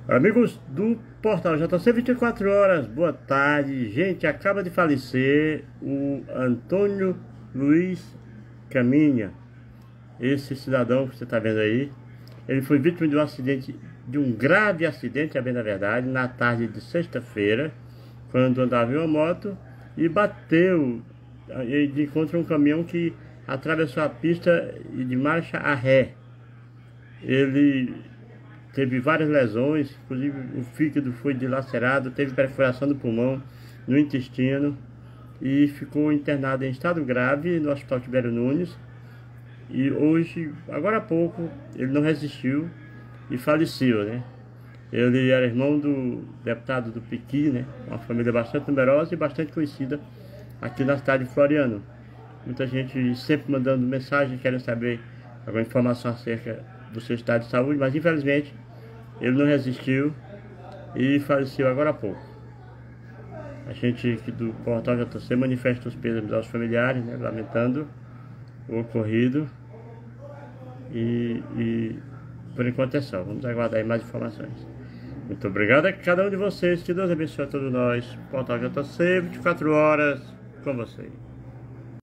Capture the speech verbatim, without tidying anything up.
Amigos do portal J C vinte e quatro horas, boa tarde. Gente, acaba de falecer o Antônio Luiz Caminha. Esse cidadão que você está vendo aí, ele foi vítima de um acidente, de um grave acidente, a bem da verdade, na tarde de sexta-feira, quando andava em uma moto e bateu de encontro a um caminhão que atravessou a pista de marcha a ré. Ele teve várias lesões, inclusive o fígado foi dilacerado, teve perfuração do pulmão, no intestino, e ficou internado em estado grave no Hospital Tibério Nunes. E hoje, agora há pouco, ele não resistiu e faleceu, né? Ele era irmão do deputado do Piqui, né? Uma família bastante numerosa e bastante conhecida aqui na cidade de Floriano. Muita gente sempre mandando mensagem, querendo saber alguma informação acerca do seu estado de saúde, mas infelizmente ele não resistiu e faleceu agora há pouco. A gente aqui do portal J C manifesta os pêsames aos familiares, né, lamentando o ocorrido. E, e por enquanto é só, vamos aguardar aí mais informações. Muito obrigado a cada um de vocês, que Deus abençoe a todos nós. Portal J C, vinte e quatro horas com vocês.